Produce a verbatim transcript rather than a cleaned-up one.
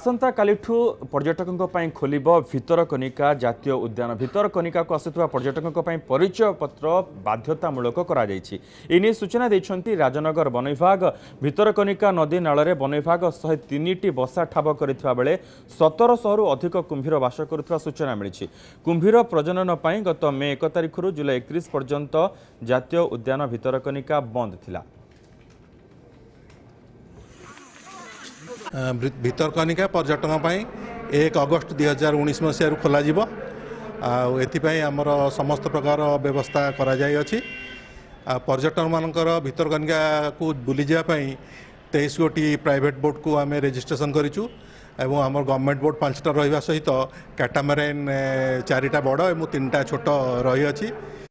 आसंता कालिठू पर्यटकों खोल भितरकनिका जातीय उद्यान भितरकनिका को आसुवा पर्यटकों परिचय पत्र बाध्यतामूलक कर सूचना देते राजनगर वन विभाग। भितरकनिका नदी नाल वन विभाग शहे तीन टी बसा ठाब करथिबा बेले सतर शह अधिक कुंभीर बास करुवा सूचना मिली। कुंभीर प्रजनन पर गत मे एक तारिख जुलाई एकतीस पर्यंत जातीय उद्यान भितरकनिका बंद थिला। भितरकनिका पर्यटकों एक अगस्ट दुई हजार उन्नीस मसीह खोल आमर समस्त प्रकार व्यवस्था कराई। पर्यटन मानकर भितरकनिका को बुली जावाई तेईस गोटी प्राइवेट बोट को आम रेजिस्ट्रेशन करूँ एवं आम गवर्नमेंट बोट पांचटा रहा सहित कैटामराइन चारिटा बड़ और तीन टा छोट रही।